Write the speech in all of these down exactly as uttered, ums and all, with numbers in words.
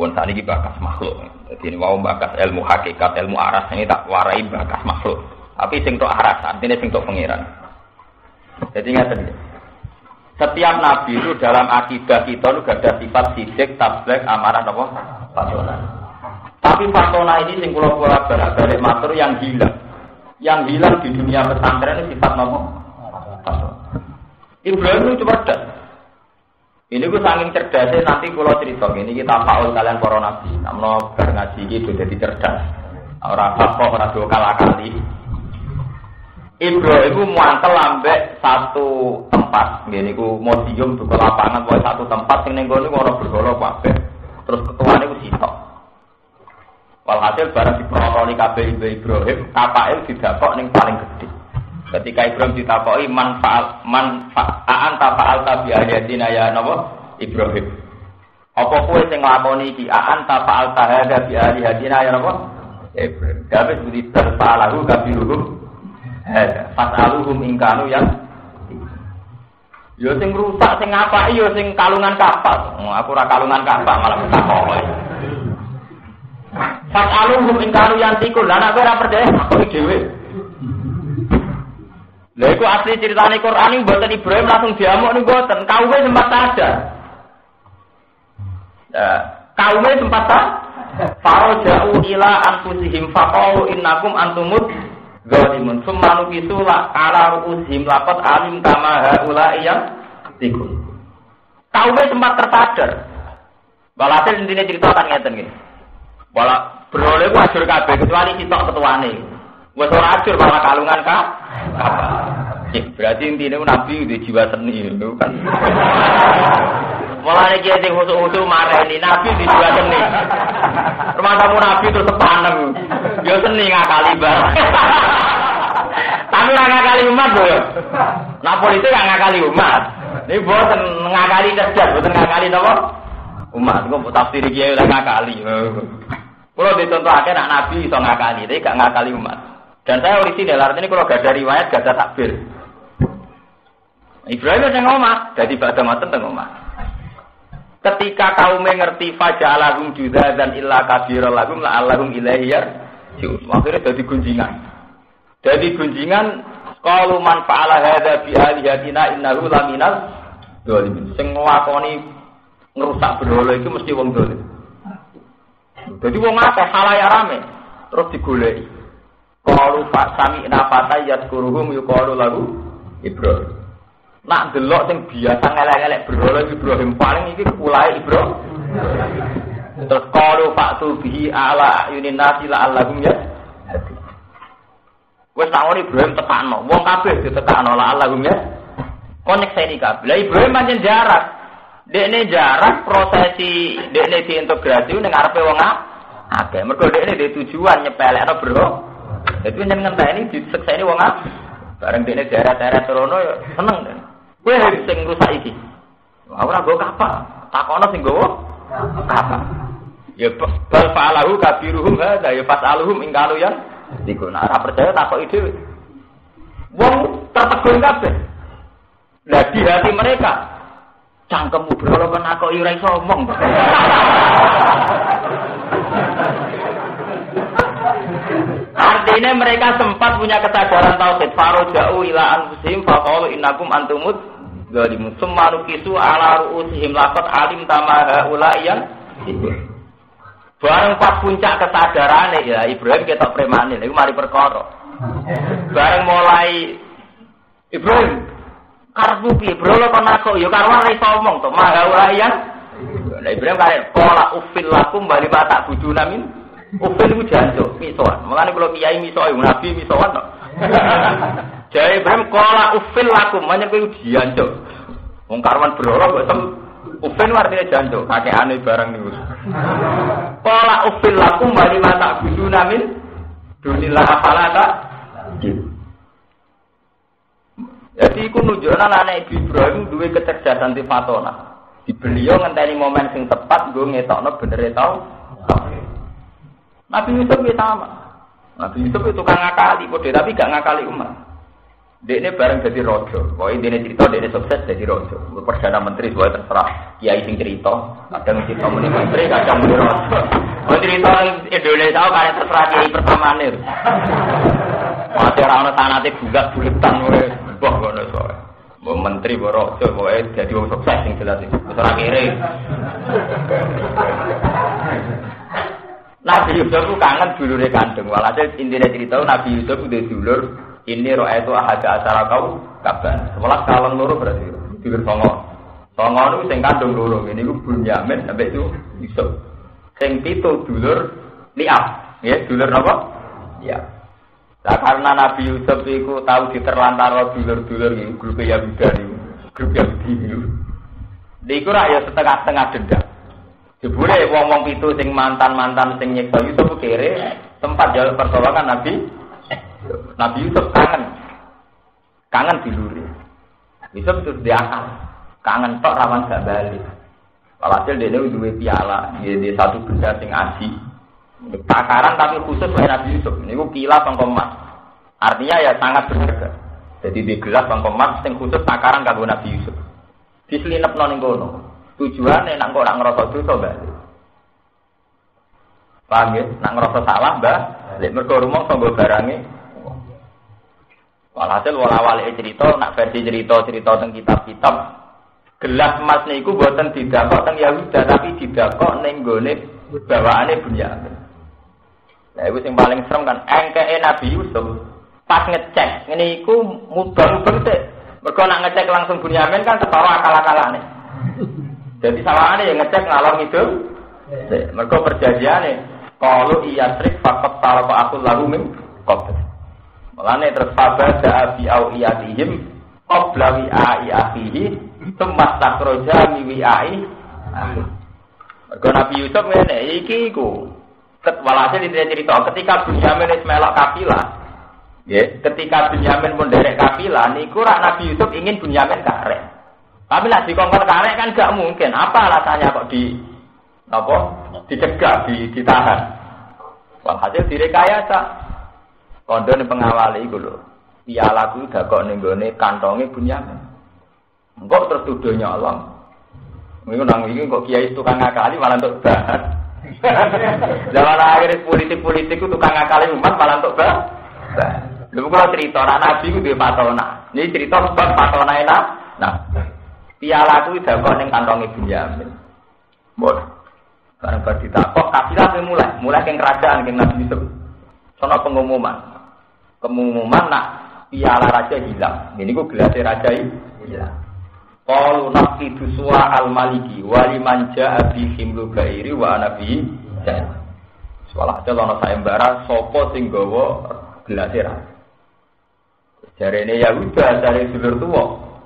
Pun saat ini bakas makhluk. Jadi ini mau bakas ilmu hakikat, ilmu aras ini tak warai bakas makhluk. Tapi sing tok aras, artinya sing tok pengiran. Jadi ingat tadi. Setiap nabi itu dalam akidah kita itu gak ada sifat sidik, tabligh, amarah apa? Fatona. Tapi fatona ini sing kula-kula balik matur yang hilang. Yang hilang di dunia pesantren itu sifat apa? Fatona. Ibrahim itu cerdas. Ini gue saking cerdasnya nanti kalau cerita ini kita faul kalian para nabi. Namun bar ngaji itu jadi cerdas. Orang apa orang dua kala kali. Ibrahim itu muantel ambek satu tempat. Gini gue museum buka lapangan buat satu tempat. Yang nenggo ini orang bergolok kabeh. Terus ketuanya itu sitok. Walhasil barang diperotoli kabeh Ibrahim, kapal didapok yang paling gede. Ketika Ibrahim ditakoi manfaat manfaat tafaal tabi ayatina ya napa Ibrahim. Apa kowe sing nglakoni iki aan tafaal tahada bi ayatina ya napa Ibrahim. Dapat budi terpalahu kabiruhum. Hada fasaluhum ingkanu yang yo sing rusak sing ngapaki yo sing kalungan kapal. Aku ora kalungan kapal malah takoi. Fasaluhum ingkanu yang tikul. Lah nek ora percaya kok dhewe. Lha iku asli ceritane Quran iki mboten Ibrahim langsung diamuk niku mboten. Kaume sempat sadar. Nah, kaume sempat sadar. Faraja'u ila anfusihim faqalu innakum antumud zalimun. Summa nukisu la ala ru'usihim laqad alim kama haula yang tikun. Kaume sempat tersadar. Walhasil intine cerita kan ngeten nggih. Wala beroleh ku ajur kabeh kecuali sitok ketuane. Wes ora ajur malah kalungan ka. Berarti intinya Nabi di jiwa seni itu kan. Mulai dia sing khusus-khusus marah ini Nabi di jiwa seni. Rumah tamu Nabi itu sepaneng. Dia seni ngakali barang. Tapi nggak ngakali umat loh. Nah polisi nggak ngakali umat. Ini bukan ngakali cerdas, bukan ngakali apa? Umat. Gue tafsir dia udah ngakali. Kalau dicontohkan anak Nabi bisa ngakali, tapi nggak ngakali umat. Dan saya orisinal, artinya kalau gak ada riwayat, gak ada takbir. Ibrahim yang ngomong, jadi pada matan tengok ngomong. Ketika kaum mengerti fajalahum juda dan illa kabiralahum la allahum ilaihiyar, akhirnya jadi gunjingan. Jadi gunjingan, kalau man fa'ala hadha bi alihatina innahu laminal dzalimin. Sing nglakoni ngerusak berhala itu mesti wong dolim. Jadi wong akeh halaya rame, terus digoleki. Qalu fa sami'na fata yadkuruhum yuqalu lahu Ibrahim. Nak delok sing biasa ngelek-ngelek berhala Ibrahim paling iki kepulahe Ibrahim. Terus qalu fa'tu bihi ala yunin nasi la allahum ya. Wes nak Ibrahim tekano, wong kabeh ditekano la allahum ya. Kon nyekseni kabeh. Lah Ibrahim pancen jarak. Dekne jarak prosesi dekne diintegrasi ning ngarepe wong akeh. Mergo dekne duwe tujuan nyepelekno berhala. Jadi jenengan ngenteni disekseni wong ah. Bareng dene daerah-daerah Trono ya seneng. Kowe sing rusak iki. Ora nggo kapal. Takono sing nggowo kapal. Ya bal fa'alahu kabiruhum hadza ya fas'aluhum ing kalu yang dikuna. Ora percaya takoki dhewe. Wong tertegun kabeh. Lah di hati mereka cangkemmu berhala kan aku ora iso omong. Artinya mereka sempat punya kesadaran tauhid. Faraja'u ila anfusihim faqalu innakum antumud zalimun. Summa nukisu ala ru'usihim laqad alim kama haula yang bareng pas puncak kesadarane ya Ibrahim ketok premane lha iku mari perkara. Bareng mulai Ibrahim karepmu piye bro kon aku ya karo ora iso omong to haula yang. Lah Ibrahim kare qala ufil lakum bali ma tak buduna min. Ufil itu jancuk, misoan. Makanya kalau kiai misoan, nabi misoan. Jadi Ibrahim kola ufil lakum, makanya itu jancuk. Mungkarwan berolok, ufil itu artinya jancuk. Kakek aneh barang itu. Kola ufil lakum, bali mata budu namin, dunilah apalata. Jadi itu nunjukkan anak Ibrahim dua kecerdasan di fatona. Di beliau ngenteni momen yang tepat, gue ngetokno bener tau. Nabi Yusuf itu sama. Nabi Yusuf itu tukang ngakali, kode tapi gak ngakali umat. Dia ini bareng jadi rojo. Pokoknya dia cerita dia sukses jadi rojo. Perdana menteri semuanya terserah. kiai sing cerita, kadang cerita muni menteri, kadang muni raja. Oh cerita Indonesia kaya terserah kiai pertamane. Mate ora ana sanate bulat buletan wae. Wah ngono soe. Mbok menteri mbok raja pokoke dadi wong sukses sing jelas iki. Wis ora kere. Nabi Yusuf ku kangen dulure kandung. Walhasil intine cerita Nabi Yusuf ku duwe dulur, ini ro'aitu ahada asara kau kaban. Sebelas kalon loro berarti. Dulur songo. Songo niku sing kandung loro. Ini ku Bunyamin sampai itu Yusuf. Sing pitu dulur Liab. Nggih, dulur napa? Liab. Lah karena Nabi Yusuf iku tahu diterlantar dulur-dulur iki grup Yahuda niku. Grup Yahudi niku. Niku ra ya setengah-setengah dendam. Jebule wong-wong pitu sing mantan-mantan sing nyiksa Yusuf kere tempat jaluk pertolongan Nabi Nabi Yusuf kangen. Kangen diluri. Yusuf terus diakal. Kangen tok rawan gak bali. Walhasil dene duwe piala, di satu benda sing aji. Takaran tapi khusus oleh Nabi Yusuf. Niku kilas sangko emas. Artinya ya sangat berharga. Jadi di gelas sangko emas sing khusus takaran kanggo Nabi Yusuf. Dislinepno ning kono. Tujuane nek kok ora ngrasa dosa, Mbak. Paham ya? Nek ngrasa salah, Mbak, lek mergo rumangsa nggo barange. Walhasil wala-wali cerita, nak versi cerita-cerita teng kitab-kitab, gelas emas niku boten didakok teng Yahuda, tapi didakok ning gone bawaane Bunyamin. Lah iku sing paling serem kan engkeke Nabi Yusuf pas ngecek ngene iku mubang-mubang sik. Mergo nak ngecek langsung Bunyamin kan ketara akal-akalane. Jadi sawangane yang ngecek ngalor ngidul. Mergo perjanjiane kalau iya trik faqat talqa aku lalu min qabl. Mulane terus fabada bi au iyatihim qabla wi ai akhihi tsumma takhraja mi wi ai. Mergo Nabi Yusuf ngene iki iku. Walhasil ini cerita ketika Bunyamin wis melok kafilah. Nggih, ketika Bunyamin pun derek kafilah niku rak Nabi Yusuf ingin Bunyamin karek. Tapi nak dikongkon karek kan gak mungkin. Apa alasannya kok di apa? Dicegah, di, ditahan. Walhasil direkayasa. Kondone pengawali iku lho. Piala ku dakok ning gone kantonge Bunyamin. Engko terus tuduh nyolong. Niku nang iki kok kiai tukang ngakali malah untuk bahan. Zaman akhir politik-politik itu tukang ngakali umat malah untuk bahan. Lha kok cerita ora nabi ku duwe patona. Ini cerita bab patona enak. Nah, piala ku dakok ning kantonge Bunyamin. Mbon. Karena bar ditakok kafilah mulai, mulai keng kerajaan keng Nabi Yusuf. Sono pengumuman. Pengumuman nak piala raja hilang. Ini ku gelas raja hilang. Qalu naqidu suwa al-maliki wa liman ja'a bi himlu ghairi wa nabi jan. Salah ana sayembara sapa sing gawa gelas raja. Jarene Yahuda dari dulur tuwa.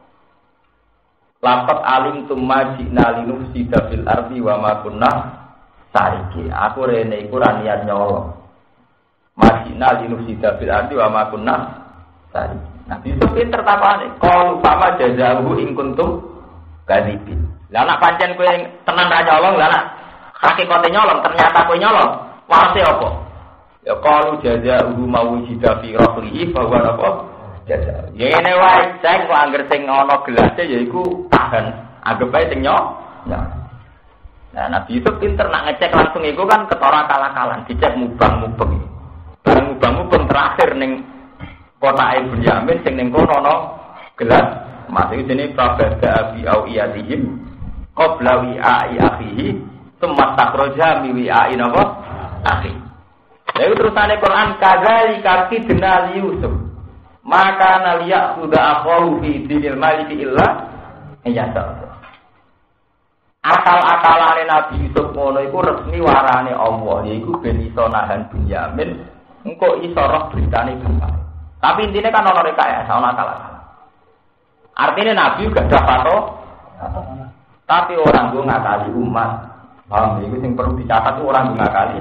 Lapat alim tumma jina linuf sidafil ardi wa ma kunna sariki. Aku rene iku ra niat nyolong. Majina linuf sidafil ardi wa ma kunna sariki. Nabi Yusuf pinter tapane. Qalu fama jazahu in kuntum kadhibin. Lah nek pancen kowe tenan ra nyolong, lah nek hakikate nyolong ternyata kowe nyolong, warase apa? Ya qalu jazahu mawjida fi raqlihi fa huwa apa? Jaza. Ya ngene wae, cek kok angger sing ana gelase yaiku tahan. Anggap ae sing nyolong. Nah, Nabi Yusuf pinter nak ngecek langsung iku kan ketara kalah-kalan, dicek mubang-mubeng. Barang mubang-mubeng terakhir ning kota Bunyamin sing ning kono ana gelas mas iki jenenge prabada bi au iyatihim qabla wi ai akhihi tsumma takhraja mi wi ai napa akhi. Lha terusane Quran kadzalika kidna li Yusuf maka naliya sudah akhahu fi dinil maliki illa iyasa. Akal-akalane Nabi Yusuf ngono iku resmi warane Allah yaiku ben iso nahan Bunyamin engko iso roh beritane bapak. Tapi intinya kan ono rekayasa, ono akal-akalan. Artinya Nabi juga dapat toh. Tapi orang gue ngakali umat. Paham? Itu yang perlu dicatat itu orang gue ngakali.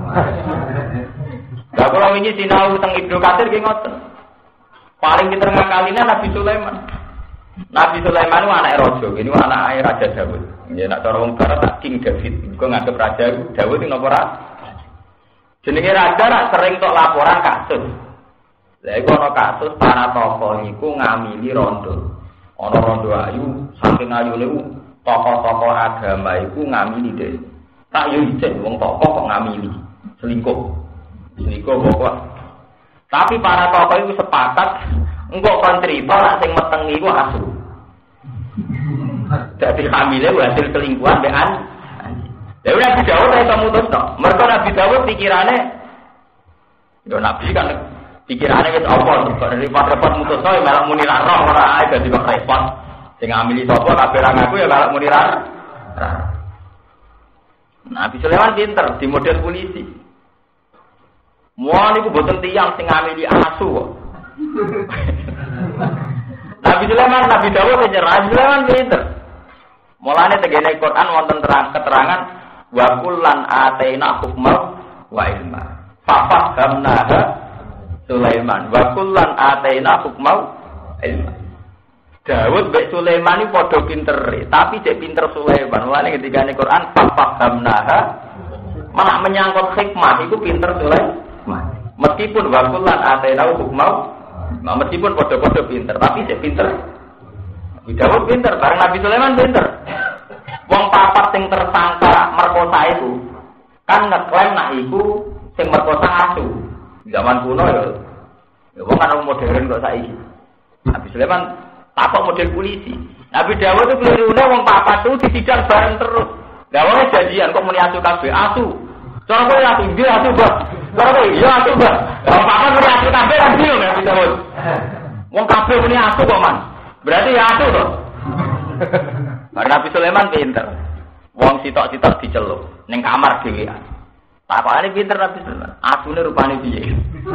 Nah kalau ini sinau tentang Ibnu Katsir ki ngoten. Paling pinter ngakalinya Nabi Sulaiman. Nabi Sulaiman itu anak raja, ini anak Raja Dawud. Ya nak cara wong barat King David. Gue nganggep Raja Dawud itu napa ra? Jenenge raja rak sering tok laporan kasus. Lha iku ana kasus para tokoh iku ngamili rondo. Ana rondo ayu saking ayune tokoh-tokoh agama itu ngamili deh. Tak yo ijek wong tokoh kok ngamili. Selingkuh. Selingkuh pokok. Tapi para tokoh itu sepakat engko kon crita lak sing meteng iku asu. Dadi hamile hasil selingkuhan mbek an. Lha ora Nabi Dawud iso mutusno. Mergo Nabi Dawud pikirane yo Nabi kan pikirane wis apa kok repot-repot mutusno ya malah muni ra roh ora ae dadi kok repot. Sing ngamili sapa kabeh ra ngaku ya malah muni ra. Nabi Sulaiman pinter di model polisi. Mau niku boten tiyang sing ngamili asu kok. Nabi Sulaiman, Nabi Dawud nyerah, Nabi Sulaiman pinter. Mulane tegene Quran wonten terang keterangan wa kullan ataina hukma wa ilma. Fafahamnaha Sulaiman wa kullan ataina hukma ilma. Dawud mbek Sulaiman iki padha pinter, tapi cek pinter Sulaiman. Mulane ketika ning Quran fafahamnaha malah menyangkut hikmah itu pinter Sulaiman. Meskipun wa kullan ataina hukma, meskipun padha-padha pinter, tapi cek pinter. Nabi Dawud pinter, bareng Nabi Sulaiman pinter. Wong papat sing tersangka merkosa itu kan ngeklaim nak iku sing merkosa asu. Zaman kuno ya. Ya wong kan modern kok saiki. Nabi Sulaiman takok model polisi. Nabi Dawud itu kelirune wong papat itu disidang bareng terus. Lah wong janjian kok muni asu kabeh, asu. Cara kowe asu ndi asu, Mbak. Cara kowe iya asu, Mbak. Wong papat muni asu kabeh kan bingung Nabi Dawud. Wong kabeh muni asu kok, Man. Berarti ya asu to. Karena Nabi Sulaiman pinter. Wong sitok-sitok diceluk ning kamar dhewean. Takokane pinter Nabi Sulaiman. Asune rupane piye?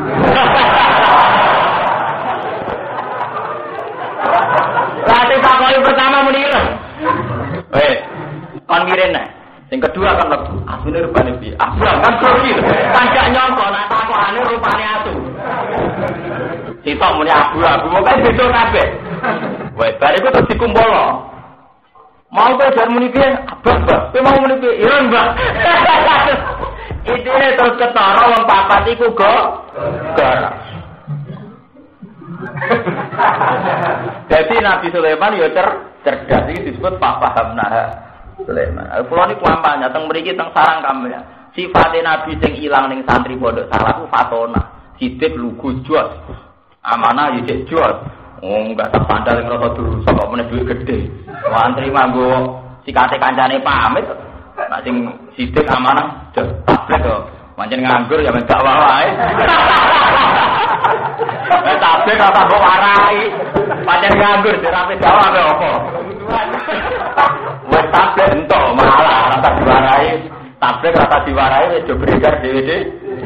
Lati takoki pertama muni ireng. Eh, kon mirene. Sing kedua kan lebu. Asune rupane piye? Abang kan grogi. Panjak nyongko nek takokane rupane asu. Sitok muni abu-abu kok beda kabeh. Wes bare iku terus dikumpulno. Mau belajar muni piye? Abang, Mbak. Kowe mau muni piye? Ireng, Mbak. Idene terus ketara wong papat iku go garap. Jadi Nabi Sulaiman ya cer cerdas iki disebut pahamna Sulaiman. Kula niku kampanye teng mriki teng sarang kampanye. Sifate Nabi sing ilang ning santri pondok salah ku fatona. Sidik lugu jos. Amanah ya cek jos. Oh, enggak tak sandal yang rasa dulu, kok meneh duit gede. Wantri manggo sikate kancane pamit. Nek sing sidik amanah, tablek kok. Pancen nganggur ya men gak wae. Nek tablek ora kok warai. Pancen nganggur dirape Jawa kok apa. Wes tablek entuk malah rasa diwarai. Tablek rasa diwarai wis do beredar dhewe-dhewe.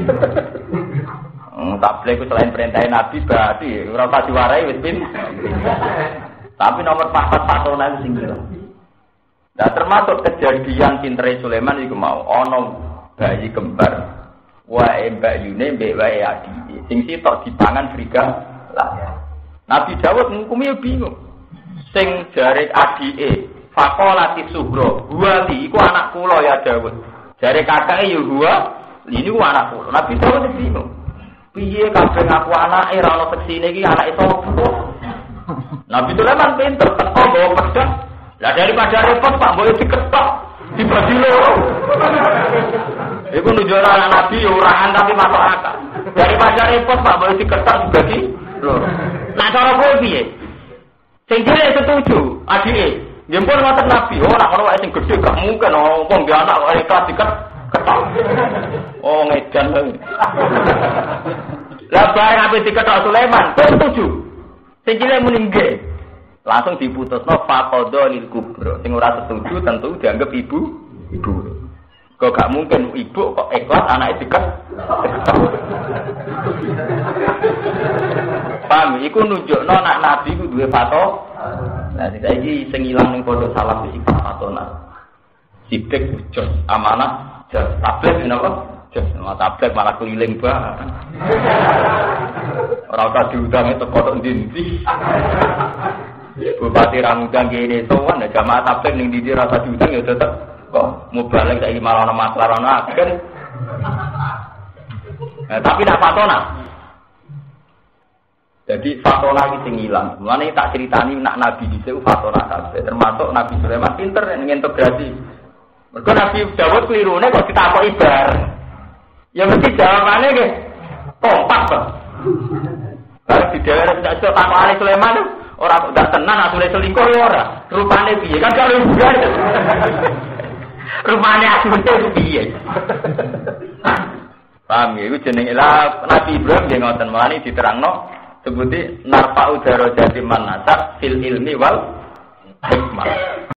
Tablek itu selain perintah Nabi berarti ora usah diwarai wis pin. Tapi nomor papat patona sing kira. Nah termasuk kejadian pintere Sulaiman iku mau ana bayi kembar. Wae mbayune mbek wae adi. Sing sitok dipangan serigala. Nabi Dawud ngukumi bingung. Sing jare adike faqolati suhra, "Huwali iku anak kula ya Dawud." Jare kakake ya huwa, ini ku anak kula. Nabi Dawud bingung. Piye kabeh ngaku anake ora ono seksine iki anake sapa? Nabi Sulaiman pinter teko bawa pedang. Lah daripada repot Pak Boyo diketok, dibagi loro. Iku nunjukno anak Nabi urahan tapi masuk akal. Daripada repot Pak Boyo diketok dibagi loro. Nah cara kowe piye? Sing dhewe setuju, adike. Nggih pun ngoten Nabi, ora ono wae sing gedhe gak mungkin wong dia anak kok ikhlas diketok. Oh ngedan lho. Lah bareng ape diketok Sulaiman, setuju. Sing cilik muni nggih. Langsung diputusno faqadha lil kubra. Sing ora setuju tentu dianggap ibu, ibu. Kok gak mungkin ibu kok ikhlas anake diketok. Paham, iku nunjukno anak Nabi ku duwe fato. Nah, saiki sing ilang ning pondok salaf iki fatona. Sidik jos amanah. Tablet kenapa? Jas tablet malah keliling banget. Ora usah diundang itu kodok ndi-ndi. Bupati ra ngundang kene sowan nek jamaah tablet ning ndi rasa diundang ya tetep kok mubalek saiki malah ana masalah ana agen. Nah, tapi nak patona. Jadi fatona iki sing ilang. Mulane tak critani nak nabi dhisik fatona kabeh. Termasuk Nabi Sulaiman pinter ngintegrasi. Mergo Nabi Dawud klirune kok ditakoki bar. Ya mesti jawabane nggih kompak kok. Kalau di daerah tidak iso takokane Sulaiman ora kok gak tenan asune selingkuh ya ora. Rupane piye? Kan karo bukan. Rupane asune piye? Paham ya, itu jenenge lah Nabi Ibrahim dia ngoten melani diterangno sebuti narfa'u darajati man nasab fil ilmi wal hikmah.